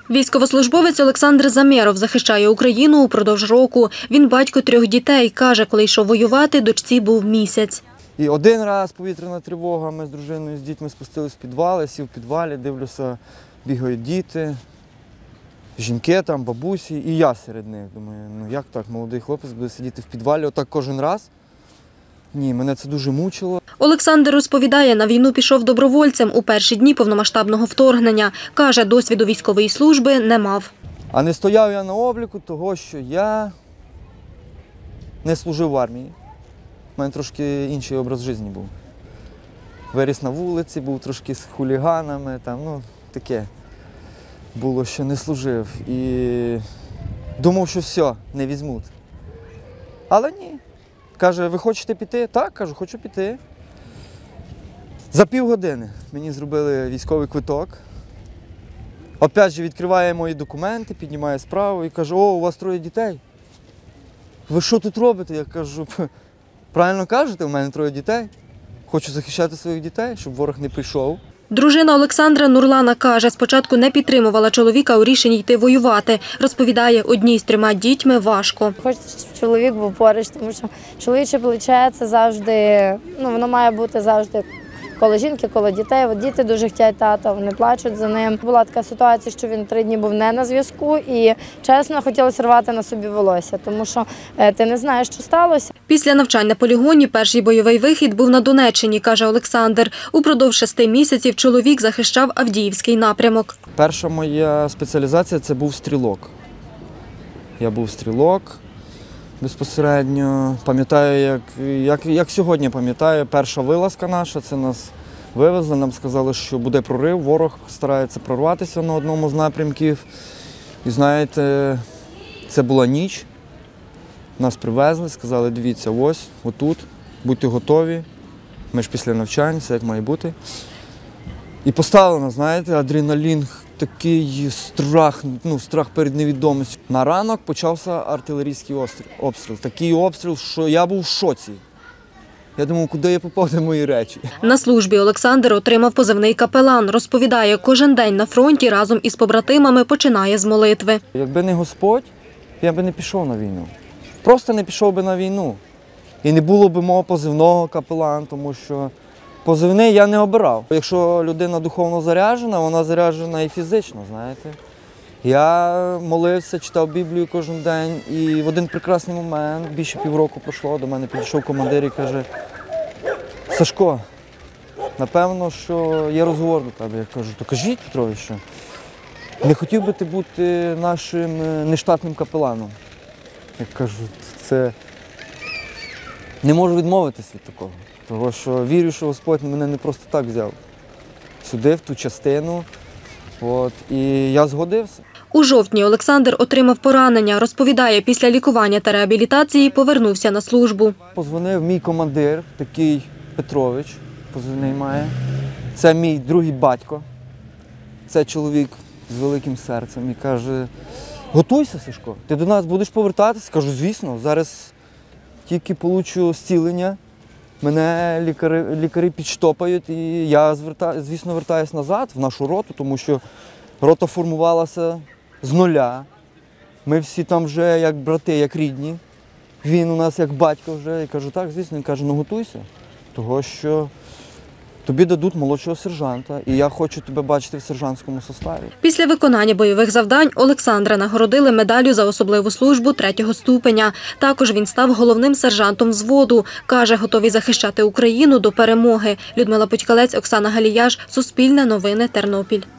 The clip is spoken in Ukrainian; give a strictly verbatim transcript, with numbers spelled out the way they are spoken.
Військовослужбовець Олександр Замєров захищає Україну упродовж року. Він батько трьох дітей. Каже, коли йшов воювати, дочці був місяць. І один раз повітряна тривога, ми з дружиною, з дітьми спустились в підвал, я сів в підвалі, дивлюся, бігають діти, жінки там, бабусі, і я серед них. Думаю, ну як так, молодий хлопець буде сидіти в підвалі отак кожен раз? Ні, мене це дуже мучило. Олександр розповідає, на війну пішов добровольцем у перші дні повномасштабного вторгнення. Каже, досвіду військової служби не мав. А не стояв я на обліку того, що я не служив в армії. У мене трошки інший образ життя був. Виріс на вулиці, був трошки з хуліганами, там, ну, таке було, що не служив. І думав, що все, не візьмуть. Але ні. Каже, ви хочете піти? Так, кажу, хочу піти. За півгодини мені зробили військовий квиток. Опять же відкриває мої документи, піднімає справу і каже, о, у вас троє дітей. Ви що тут робите? Я кажу, правильно кажете, у мене троє дітей. Хочу захищати своїх дітей, щоб ворог не прийшов. Дружина Олександра Нурлана каже, спочатку не підтримувала чоловіка у рішенні йти воювати. Розповідає, одній з трьома дітьми важко. Хочеться, щоб чоловік був поруч, тому що чоловіче плече – це завжди, ну, воно має бути завжди коло жінки, коло дітей. От діти дуже хочуть тата, вони плачуть за ним. Була така ситуація, що він три дні був не на зв'язку і, чесно, хотілося рвати на собі волосся, тому що ти не знаєш, що сталося. Після навчань на полігоні перший бойовий вихід був на Донеччині, каже Олександр. Упродовж шести місяців чоловік захищав Авдіївський напрямок. Перша моя спеціалізація – це був стрілок. Я був стрілок безпосередньо. Пам'ятаю, як, як, як сьогодні пам'ятаю, перша вилазка наша, це нас вивезли, нам сказали, що буде прорив, ворог старається прорватися на одному з напрямків. І знаєте, це була ніч, нас привезли, сказали, дивіться, ось, отут, будьте готові, ми ж після навчань, все як має бути. І поставили нас, знаєте, адреналін, такий страх, ну, страх перед невідомістю. На ранок почався артилерійський обстріл. Такий обстріл, що я був в шоці. Я думав, куди я попав, де мої речі. На службі Олександр отримав позивний «Капелан». Розповідає, кожен день на фронті разом із побратимами починає з молитви. Якби не Господь, я би не пішов на війну. Просто не пішов би на війну. І не було б мого позивного «Капелан», тому що позивний я не обирав. Якщо людина духовно заряджена, вона заряджена і фізично, знаєте. Я молився, читав Біблію кожен день, і в один прекрасний момент, більше півроку пройшло, до мене підійшов командир і каже, Сашко, напевно, що є розговор до тебе. Я кажу, то кажіть, Петрович, що не хотів би ти бути нашим нештатним капеланом. Я кажу, це не можу відмовитись від такого. Тому що вірю, що Господь мене не просто так взяв сюди, в ту частину, от, і я згодився. У жовтні Олександр отримав поранення. Розповідає, після лікування та реабілітації повернувся на службу. Позвонив мій командир, такий Петрович, позивний має. Це мій другий батько, це чоловік з великим серцем. І каже, готуйся, Сашко, ти до нас будеш повертатися? Кажу, звісно, зараз тільки получу зцілення. Мене лікарі, лікарі підштопають, і я, звісно, вертаюся назад в нашу роту, тому що рота формувалася з нуля. Ми всі там вже як брати, як рідні. Він у нас як батько вже. Я кажу, так, звісно, він каже, ну готуйся, того що тобі дадуть молодшого сержанта, і я хочу тебе бачити в сержантському составі. Після виконання бойових завдань Олександра нагородили медаллю за особливу службу третього ступеня. Також він став головним сержантом взводу. Каже, готовий захищати Україну до перемоги. Людмила Путькалець, Оксана Галіяш, Суспільне новини, Тернопіль.